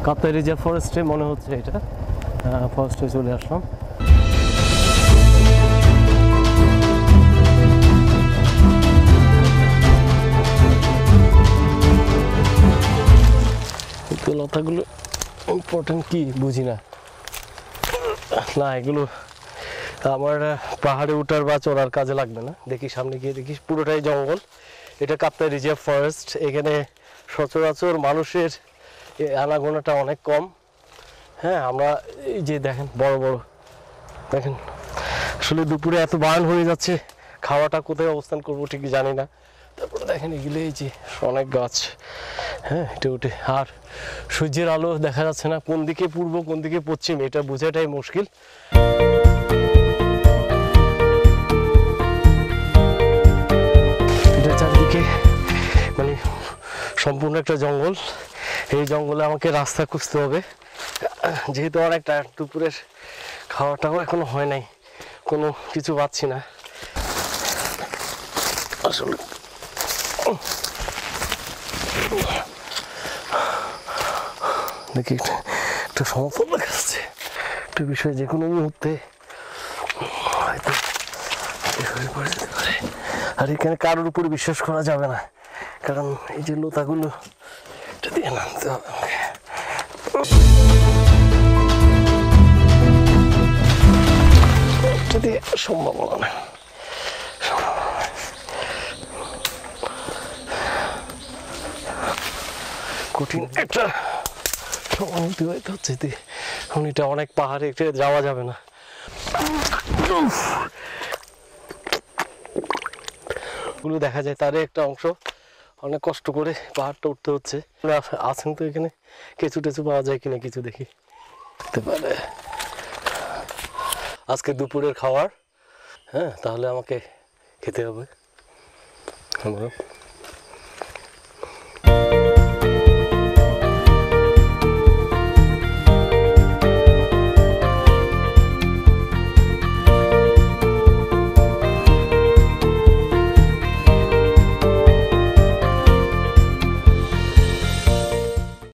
Kaptai reserve ফরেস্টে মনে হচ্ছে এটা, ফরেস্টে চলে আসলাম। লতাগুলো ইম্পর্টেন্ট কি বুঝি না, না এগুলো আমার পাহাড়ে উঠার বা চড়ার কাজে লাগবে না। দেখি সামনে গিয়ে দেখি পুরোটাই জঙ্গল। এটা কাপ্তাই রিজার্ভ ফরেস্ট। এখানে সচরাচর মানুষের আনাগোনাটা অনেক কম। হ্যাঁ, আমরা এই যে দেখেন বড় বড়, দেখেন আসলে দুপুরে এত বার্ন হয়ে যাচ্ছে, খাওয়াটা কোথায় অবস্থান করবো ঠিক জানি না। তারপরে দেখেন এগুলো এই যে অনেক গাছ, হ্যাঁ এটা উঠে। আর সূর্যের আলো দেখা যাচ্ছে না, কোন দিকে পূর্ব কোন দিকে পশ্চিম এটা বোঝাটাই মুশকিল। এটা চারদিকে মানে সম্পূর্ণ একটা জঙ্গল। এই জঙ্গলে আমাকে রাস্তা খুঁজতে হবে, যেহেতু অনেকটা দুপুরের খাওয়াটাও এখনো হয় নাই, কোনো কিছু পাচ্ছি না আসলে। দেখি একটা সমস্যা দেখা যাচ্ছে, একটা বিষয় যে কোনো মুহূর্তে হয়তো পড়ে যেতে পারে। আর এখানে কারোর উপর বিশ্বাস করা যাবে না, কারণ এই যে লতাগুলো এটা দিয়ে নামতে হবে আমাকে। এটা দিয়ে সম্ভাবনা না, কঠিন একটা সময় অতিবাহিত হচ্ছে। এখন এটা অনেক পাহাড়ে একটু যাওয়া যাবে না। গুলো দেখা যায় তারই একটা অংশ, অনেক কষ্ট করে পাহাড়টা উঠতে হচ্ছে। আছেন তো এখানে, কেঁচু টেচু পাওয়া যায় কিনা কিছু দেখি পারে আজকে দুপুরের খাবার। হ্যাঁ, তাহলে আমাকে খেতে হবে।